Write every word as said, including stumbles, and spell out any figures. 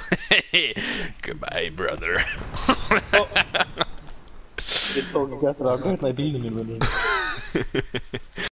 Goodbye, brother. Det tog mig efter att ha gått i bilen nu.